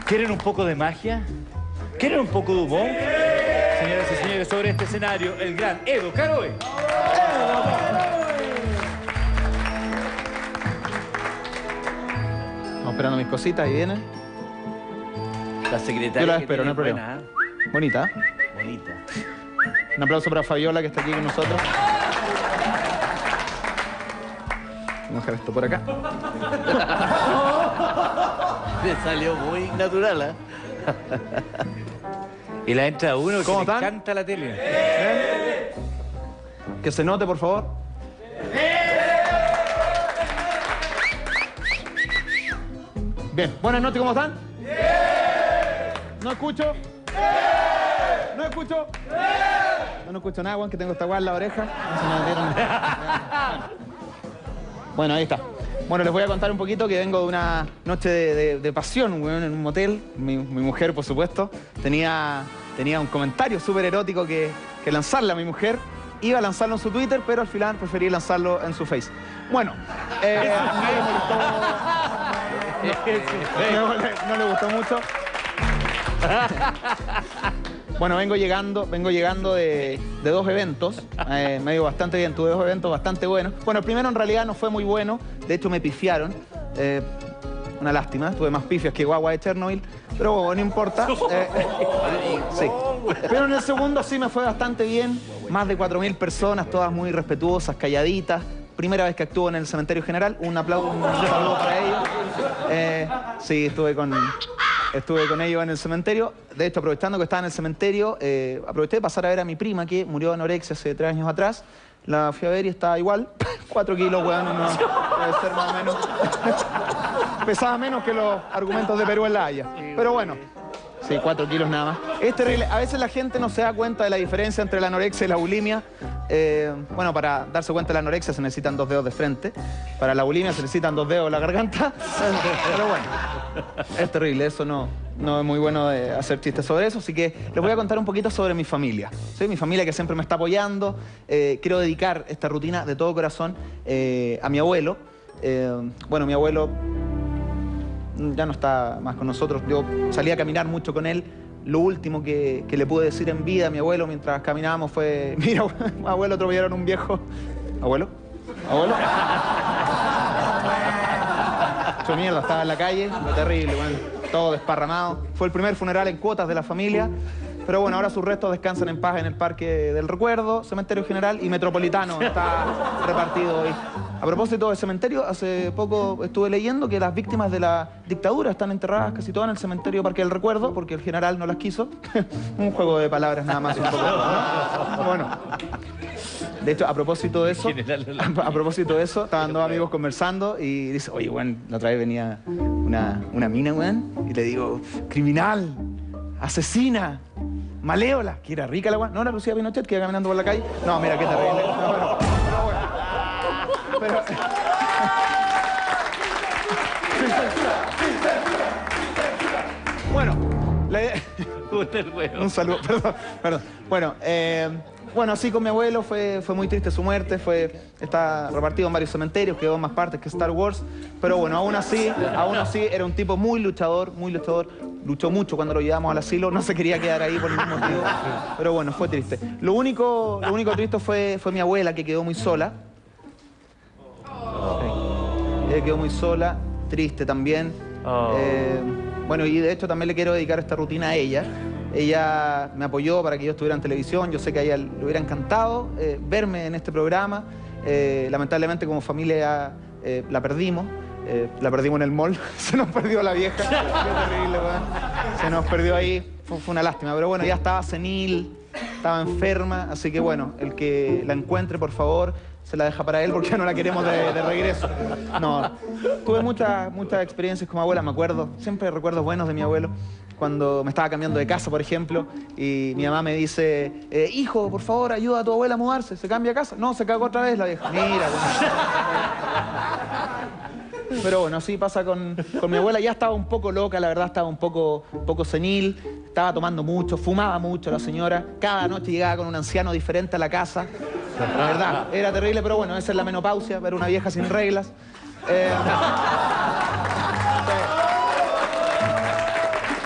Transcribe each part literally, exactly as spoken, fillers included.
¿Quieren un poco de magia? ¿Quieren un poco de humor? Señoras y señores, sobre este escenario, el gran Edo Caroe. Estamos esperando mis cositas y vienen. La secretaria. Yo la espero, no hay problema. Buena, ¿eh? Bonita. Bonita. Un aplauso para Fabiola, que está aquí con nosotros. Vamos a dejar esto por acá. Le salió muy natural, ¿eh? Y la entra uno que ¿Cómo le están? encanta la tele. ¿Ven? Que se note, por favor. Bien, buenas noches, ¿cómo están? No escucho. No escucho. No, no escucho nada, Juan, que tengo esta guay en la oreja. No se me dieron. Bueno, ahí está. Bueno, les voy a contar un poquito que vengo de una noche de, de, de pasión, weón, en un motel. Mi, mi mujer, por supuesto, tenía, tenía un comentario súper erótico que, que lanzarle a mi mujer. Iba a lanzarlo en su Twitter, pero al final preferí lanzarlo en su Face. Bueno, eh, no, le gustó, no, le, no le gustó mucho. Bueno, vengo llegando, vengo llegando de, de dos eventos, eh, me ha ido bastante bien, tuve dos eventos bastante buenos. Bueno, el primero en realidad no fue muy bueno, de hecho me pifiaron, eh, una lástima, tuve más pifias que guagua de Chernobyl, pero bueno, no importa. Eh, sí. Pero en el segundo sí me fue bastante bien, más de cuatro mil personas, todas muy respetuosas, calladitas. Primera vez que actúo en el Cementerio General, un aplauso, un saludo para ellos. Eh, sí, estuve con... Estuve con ellos en el cementerio. De hecho, aprovechando que estaba en el cementerio, eh, aproveché de pasar a ver a mi prima, que murió de anorexia hace tres años atrás. La fui a ver y estaba igual. Cuatro kilos, weón, no debe ser más o menos. Pesaba menos que los argumentos de Perú en La Haya. Pero bueno, sí, cuatro kilos nada más. Es terrible. A veces la gente no se da cuenta de la diferencia entre la anorexia y la bulimia. Eh, bueno, para darse cuenta de la anorexia se necesitan dos dedos de frente. Para la bulimia se necesitan dos dedos en la garganta. Pero bueno, es terrible. Eso no, no es muy bueno de hacer chistes sobre eso. Así que les voy a contar un poquito sobre mi familia. ¿Sí? Mi familia que siempre me está apoyando. Eh, quiero dedicar esta rutina de todo corazón eh, a mi abuelo. Eh, bueno, mi abuelo ya no está más con nosotros. Yo salí a caminar mucho con él. Lo último que, que le pude decir en vida a mi abuelo mientras caminábamos fue: mira, abuelo, atropellaron un viejo. ¿Abuelo? ¿Abuelo? Hecho mierda, estaba en la calle, lo terrible, bueno, todo desparramado. Fue el primer funeral en cuotas de la familia. Pero bueno, ahora sus restos descansan en paz en el Parque del Recuerdo, Cementerio General y Metropolitano. Está repartido hoy. A propósito del cementerio, hace poco estuve leyendo que las víctimas de la dictadura están enterradas casi todas en el cementerio Parque del Recuerdo, porque el general no las quiso. Un juego de palabras nada más. Un poco, ¿no? Bueno, de hecho, a propósito de eso, a, a propósito de eso, estaban dos amigos conversando y dice: oye, weón, la otra vez venía una, una mina, weón, y le digo: criminal, asesina, maléola, que era rica la weón. No, la Lucía Pinochet, que iba caminando por la calle. No, mira, qué terrible. No, pero, pero bueno. Pero... Bueno, la idea... Un saludo, perdón, perdón. Bueno, eh, bueno, así con mi abuelo fue, fue muy triste su muerte, fue, está repartido en varios cementerios, quedó en más partes que Star Wars, pero bueno, aún así, aún así era un tipo muy luchador, muy luchador, luchó mucho cuando lo llevamos al asilo, no se quería quedar ahí por ningún motivo, pero bueno, fue triste. Lo único, lo único triste fue, fue mi abuela, que quedó muy sola. Sí. Ella quedó muy sola, triste también. Oh. Eh, bueno, y de hecho también le quiero dedicar esta rutina a ella. Ella me apoyó para que yo estuviera en televisión. Yo sé que a ella le hubiera encantado eh, verme en este programa. Eh, lamentablemente como familia eh, la perdimos. Eh, la perdimos en el mall. Se nos perdió la vieja. Qué terrible, weón. Se nos perdió ahí. Fue, fue una lástima. Pero bueno, ya estaba senil, estaba enferma. Así que bueno, el que la encuentre, por favor, se la deja para él porque ya no la queremos de, de regreso. No, tuve muchas, muchas experiencias con mi abuela, me acuerdo. Siempre recuerdos buenos de mi abuelo. Cuando me estaba cambiando de casa, por ejemplo, y mi mamá me dice: eh, hijo, por favor, ayuda a tu abuela a mudarse. ¿Se cambia de casa? No, se cagó otra vez la vieja. Mira, bueno. Pero bueno, así pasa con, con mi abuela. Ya estaba un poco loca, la verdad, estaba un poco, un poco senil. Estaba tomando mucho, fumaba mucho la señora. Cada noche llegaba con un anciano diferente a la casa. La verdad, era terrible, pero bueno, esa es la menopausia, ver una vieja sin reglas. Eh,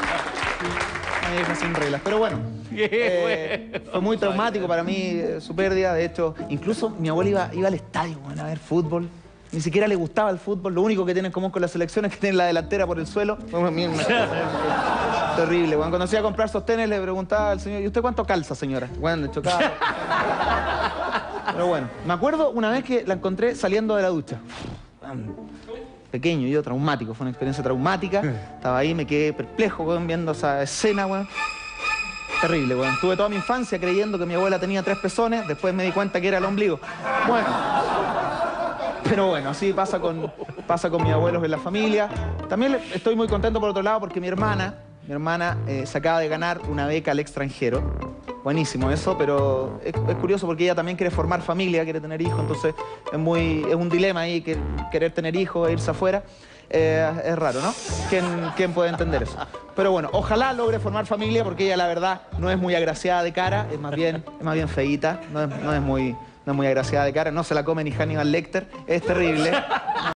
una vieja sin reglas. Pero bueno, eh, fue muy traumático para mí eh, su pérdida. De hecho, incluso mi abuela iba, iba al estadio, bueno, a ver fútbol. Ni siquiera le gustaba el fútbol. Lo único que tiene en común con la selección es que tienen la delantera por el suelo. Bueno, mira, una- terrible. Bueno, cuando se iba a comprar sostenes le preguntaba al señor, ¿y usted cuánto calza, señora? Bueno, le chocaba. Pero bueno, me acuerdo una vez que la encontré saliendo de la ducha. Pequeño, yo traumático, fue una experiencia traumática. Estaba ahí, me quedé perplejo, weón, viendo esa escena, weón. Terrible, weón. Tuve toda mi infancia creyendo que mi abuela tenía tres pezones, después me di cuenta que era el ombligo. Bueno. Pero bueno, así pasa con, pasa con mis abuelos en la familia. También estoy muy contento por otro lado porque mi hermana, mi hermana eh, se acaba de ganar una beca al extranjero. Buenísimo eso, pero es, es curioso porque ella también quiere formar familia, quiere tener hijos, entonces es, muy, es un dilema ahí que, querer tener hijos e irse afuera. Eh, es raro, ¿no? ¿Quién, ¿Quién puede entender eso? Pero bueno, ojalá logre formar familia porque ella la verdad no es muy agraciada de cara, es más bien, es más bien feíta, no es, no es muy... No es muy agraciada de cara, no se la come ni Hannibal Lecter, es terrible.